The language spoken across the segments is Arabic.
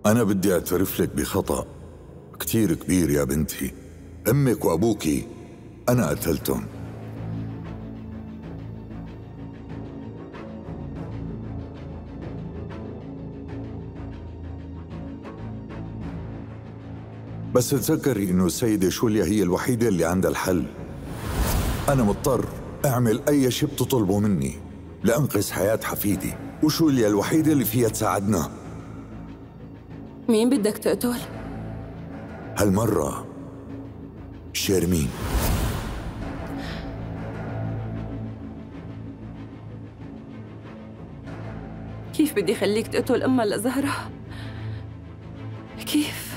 أنا بدي أعترف لك بخطأ كتير كبير يا بنتي. أمك وأبوكي أنا قتلتهم. بس تذكري إنه السيدة شوليا هي الوحيدة اللي عندها الحل. أنا مضطر أعمل أي شيء بتطلبه مني لأنقذ حياة حفيدي، وشوليا الوحيدة اللي فيها تساعدنا. مين بدك تقتل؟ هالمرة شيرمين. كيف بدي خليك تقتل أمها لزهرة؟ كيف؟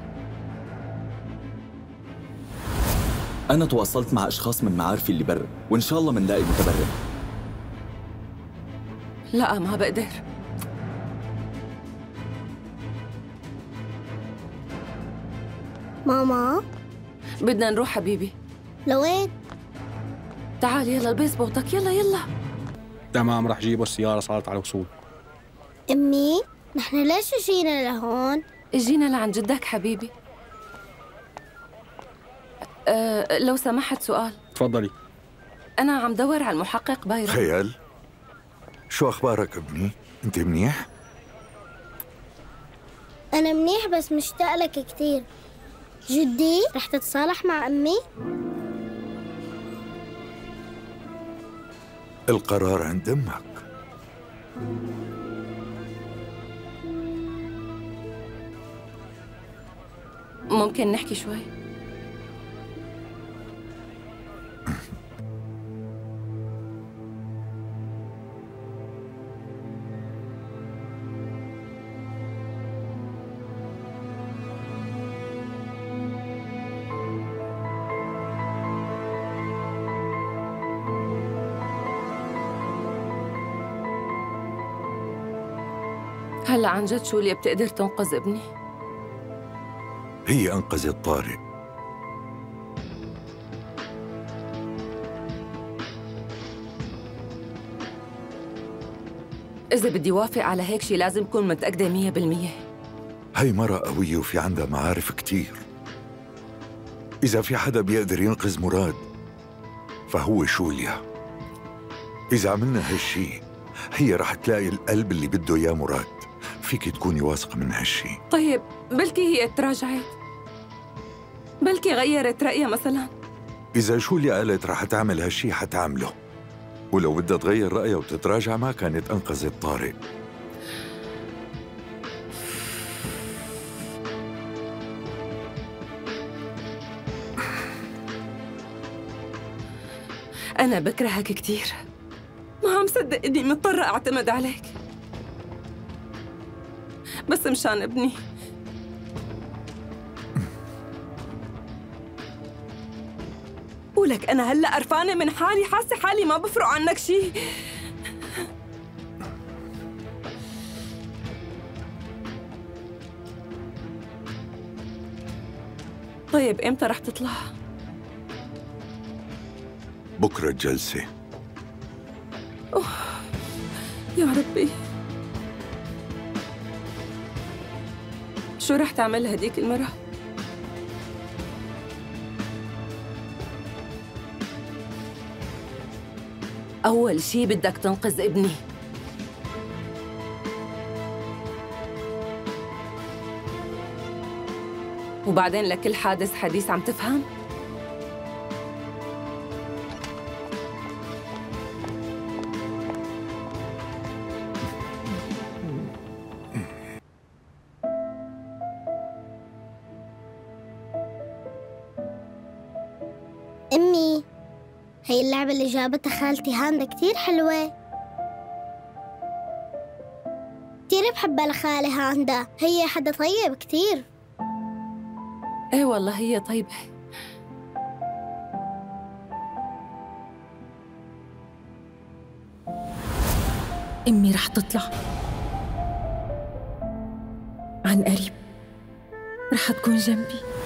أنا تواصلت مع أشخاص من معارفي اللي برا، وإن شاء الله منلاقي متبرع. لا ما بقدر. ماما بدنا نروح حبيبي. لوين؟ تعال يلا البس بوطك، يلا يلا. تمام رح جيبه، السيارة صارت على وصول. أمي نحن ليش جينا لهون؟ اجينا لعند جدك حبيبي. لو سمحت سؤال. تفضلي. أنا عم دور على المحقق بايرن. خيال، شو أخبارك ابني؟ أنت منيح؟ أنا منيح بس مشتاق لك كثير. جدي رح تتصالح مع أمي؟ القرار عند أمك. ممكن نحكي شوي؟ هلا عن جد شوليا بتقدر تنقذ ابني؟ هي أنقذت طارق. إذا بدي وافق على هيك شي لازم كون متأكدة 100%. هي مرة قوية وفي عندها معارف كتير. إذا في حدا بيقدر ينقذ مراد فهو شوليا. إذا عملنا هالشي هي رح تلاقي القلب اللي بده إياه مراد. فيك تكوني واثقة من هالشي. طيب بلكي هي تراجعت، بلكي غيرت رأيها مثلا. إذا شوليا قالت رح تعمل هالشي حتعمله، ولو بدها تغير رأيها وتتراجع ما كانت أنقذت طارق. أنا بكرهك كتير، ما عم صدق إني مضطرة أعتمد عليك، بس مشان ابني. ولك أنا هلأ قرفانة من حالي، حاسة حالي ما بفرق عنك شي. طيب إمتى رح تطلع؟ بكرة الجلسة. أوه يا ربي، شو رح تعمل هديك المرة؟ أول شي بدك تنقذ ابني. وبعدين لكل حادث حديث، عم تفهم؟ أمي هي اللعبة اللي جابتها خالتي هاندا كتير حلوة. كتير بحبها لخالي هاندا، هي حدا طيب كتير. ايه والله هي طيبة. أمي رح تطلع عن قريب، رح تكون جنبي.